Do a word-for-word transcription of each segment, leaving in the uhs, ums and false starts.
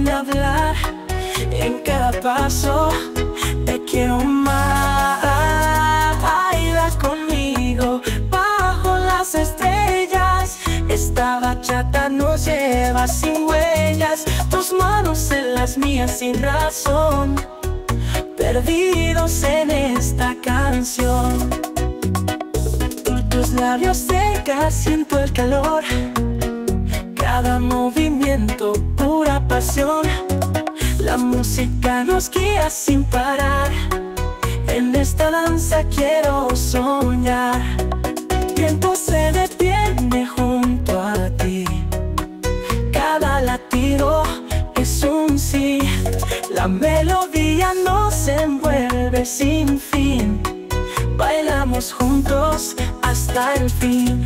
sin hablar. En cada paso te quiero más. Baila conmigo bajo las estrellas. Esta bachata nos lleva sin huellas. Tus manos en las mías sin razón, perdidos en esta canción. Tus labios cerca, siento el calor. Cada movimiento, pura pasión. La música nos guía sin parar. En esta danza quiero soñar. El tiempo se detiene junto a ti. Cada latido es un sí. La melodía nos envuelve sin fin. Bailamos juntos hasta el fin.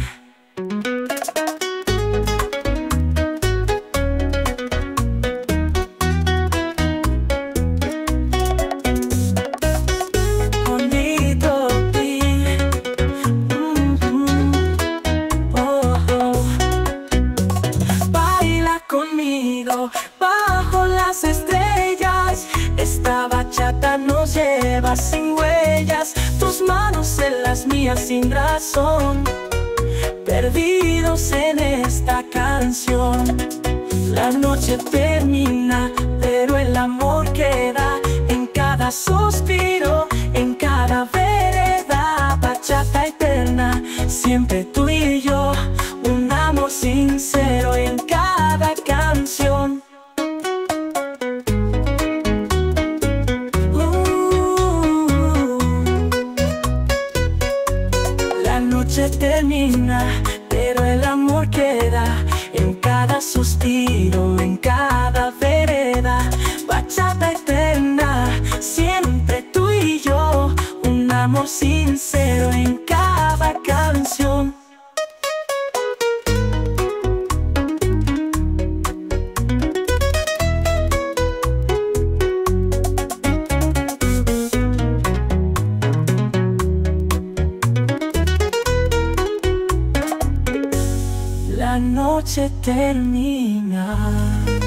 Bonito ti. Mm -hmm. Oh, oh. Baila conmigo bajo las estrellas. Esta bachata nos lleva sin huellas. Tus manos en las mías sin razón, perdidos en esta canción. La noche termina, pero el amor queda en cada suspiro, en cada vereda. Bachata eterna, siempre tú y yo. Un amor sincero en cada canción. La noche termina, pero el amor queda en cada suspiro, en cada vereda. Bachata eterna, siempre tú y yo. Un amor sincero en cada canción. La noche termina.